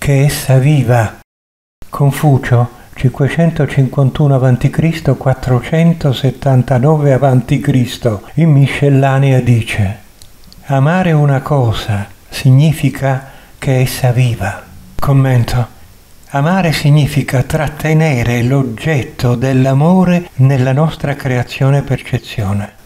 che essa viva. Confucio, 551 a.C., 479 a.C., in miscellanea dice: amare una cosa significa che essa viva. Commento: amare significa trattenere l'oggetto dell'amore nella nostra creazione e percezione.